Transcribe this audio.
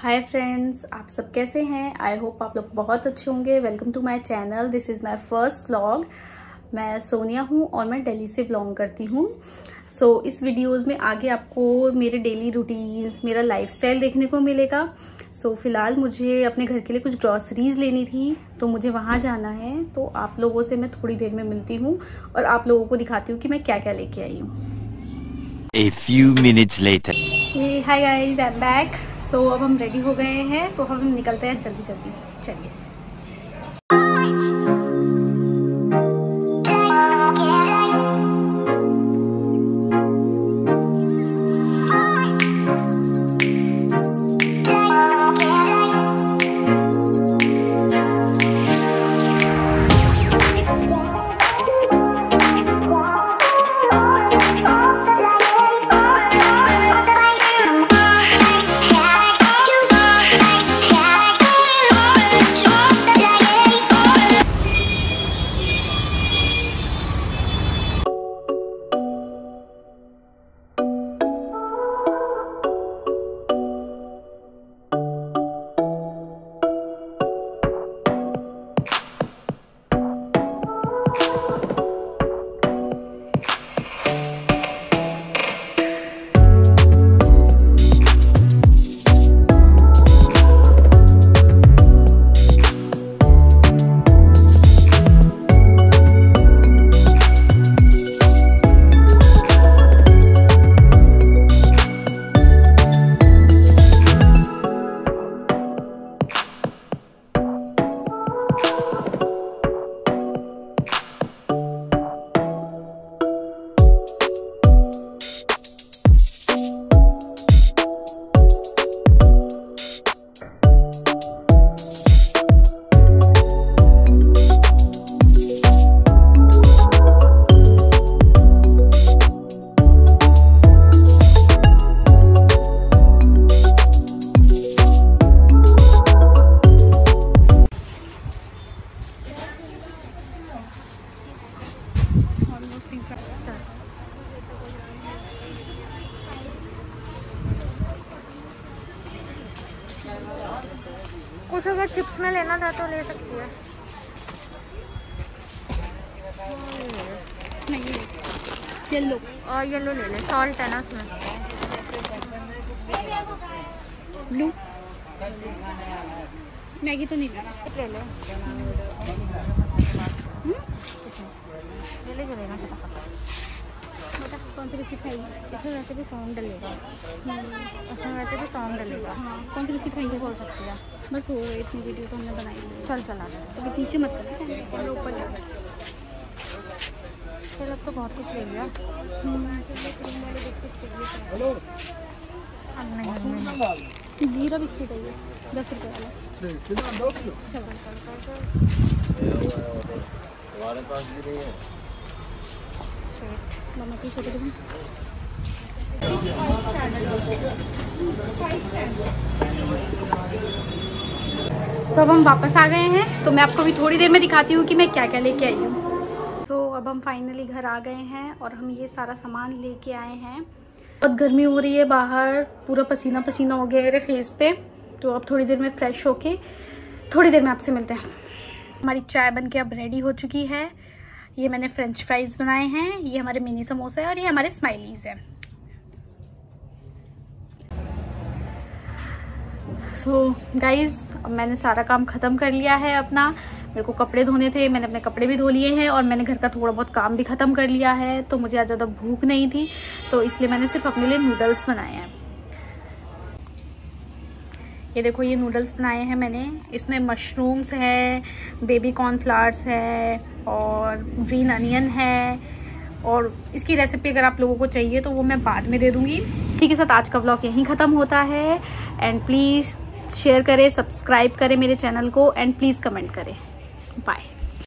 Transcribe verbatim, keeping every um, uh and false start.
Hi friends, आप सब कैसे हैं। आई होप आप लोग बहुत अच्छे होंगे। Welcome to my channel. This is my first vlog. मैं सोनिया हूँ और मैं दिल्ली से बिलोंग करती हूँ। सो so, इस वीडियोस में आगे आपको मेरे डेली रूटीन्स, मेरा लाइफस्टाइल देखने को मिलेगा। सो so, फिलहाल मुझे अपने घर के लिए कुछ ग्रॉसरीज लेनी थी, तो मुझे वहाँ जाना है। तो आप लोगों से मैं थोड़ी देर में मिलती हूँ और आप लोगों को दिखाती हूँ कि मैं क्या क्या लेके आई हूँ। A few minutes later. Hi guys, I am back. So अब हम रेडी हो गए हैं, तो हम निकलते हैं जल्दी जल्दी से। चलिए। कुछ अगर चिप्स में लेना था तो ले सकती है। नहीं, येलो और येलो ले ले, सॉल्ट है ना उसमें। ब्लू मैगी तो नहीं ले ले ले ले जो लेना था। बेटा, कौन सा बिस्किट खाएगी? इसमें वैसे भी सौंफ डलेगा। इसमें वैसे भी सौंफ डलेगा। हाँ, कौन सा बिस्किट खाएगी? बोल सकती है। बस हो गई इतनी वीडियो तो हमने बनाई है। चल चला दे। अभी नीचे मत कर, ऊपर ले। फिर अब तो बहुत कुछ ले लिया। अब नहीं नहीं जीरा बिस्किट है ये, दस रुपये वाला। चल हमारे पास भी नहीं है। मम्मा की फोटो देखूं। तो अब हम वापस आ गए हैं, तो मैं आपको भी थोड़ी देर में दिखाती हूँ कि मैं क्या क्या लेके आई हूँ। तो अब हम फाइनली घर आ गए हैं और हम ये सारा सामान लेके आए हैं। बहुत गर्मी हो रही है बाहर, पूरा पसीना पसीना हो गया मेरे फेस पे। तो अब थोड़ी देर में फ्रेश होके थोड़ी देर में आपसे मिलते हैं। हमारी चाय बन के अब रेडी हो चुकी है। ये मैंने फ्रेंच फ्राइज बनाए हैं, ये हमारे मिनी समोसा है और ये हमारे स्माइलीज है। सो गाइज, अब मैंने सारा काम ख़त्म कर लिया है अपना। मेरे को कपड़े धोने थे, मैंने अपने कपड़े भी धो लिए हैं और मैंने घर का थोड़ा बहुत काम भी ख़त्म कर लिया है। तो मुझे आज ज़्यादा भूख नहीं थी, तो इसलिए मैंने सिर्फ अपने लिए नूडल्स बनाए हैं। ये देखो, ये नूडल्स बनाए हैं मैंने। इसमें मशरूम्स है, बेबी कॉर्नफ्लावर्स है और ग्रीन अनियन है। और इसकी रेसिपी अगर आप लोगों को चाहिए तो वो मैं बाद में दे दूँगी। ठीक है, साथ आज का व्लॉग यहीं ख़त्म होता है। एंड प्लीज़ शेयर करें, सब्सक्राइब करें मेरे चैनल को एंड प्लीज़ कमेंट करें। बाय।